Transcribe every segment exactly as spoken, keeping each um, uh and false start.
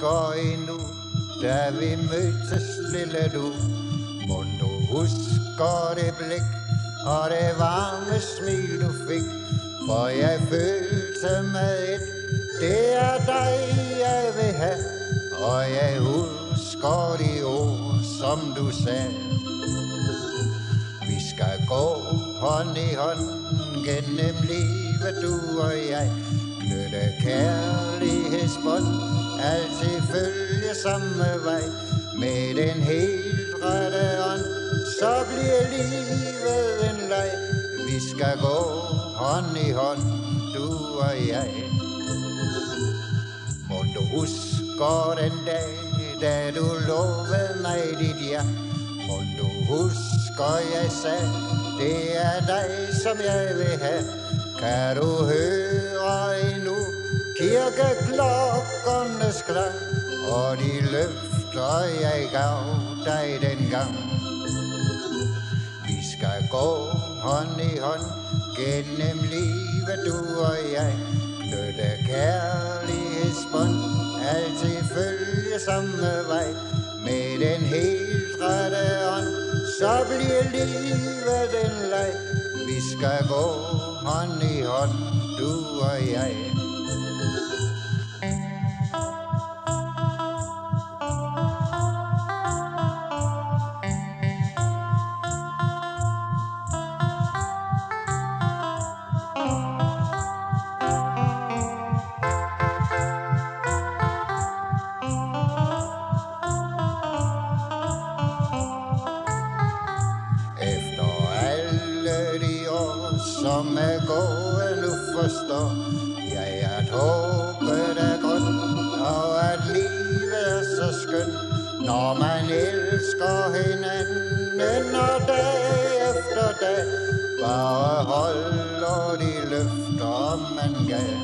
husker endnu, da vi mødtes, lille du. Må du husker det blik og det varme smil du fik, for jeg følte med et, det er dig jeg vil have. Og jeg husker de ord som du sagde. Vi skal gå hånd i hånd gennem livet du og jeg, knytte kærlighedsbånd, altid følge samme vej. Med den helt rette ånd, så bliver livet en leg. Vi skal gå hånd i hånd, du og jeg. Må du huske den dag, da du lovede mig dit ja. Må du huske, jeg sagde, det er dig, som jeg vil have. Kan du høre endnu kirkeklokkernes klang, og de løfter jeg gav dig dengang. Vi skal gå hånd i hånd gennem livet du og jeg, knytte kærlighedsbånd, altid følge samme vej. Med den helt rette ånd, så bliver livet en leg. Vi skal gå hånd i hånd, du og jeg. Som er gået nu forstår jeg, at håbet er grønt, og at livet er så skønt, når man elsker hinanden, og dag efter dag bare holder de løfter man gav.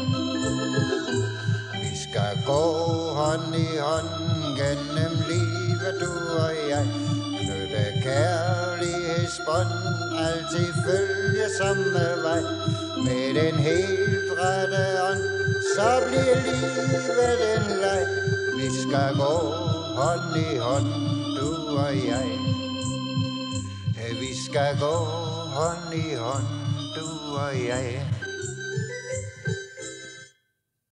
Vi skal gå hånd i hånd gennem livet du og jeg, knytte kærlighedsbånd, altid følge samme vej. Med den helt rette ånd, så bliver livet en leg. Vi skal gå hånd i hånd, du og jeg. Vi skal gå hånd i hånd, du og jeg.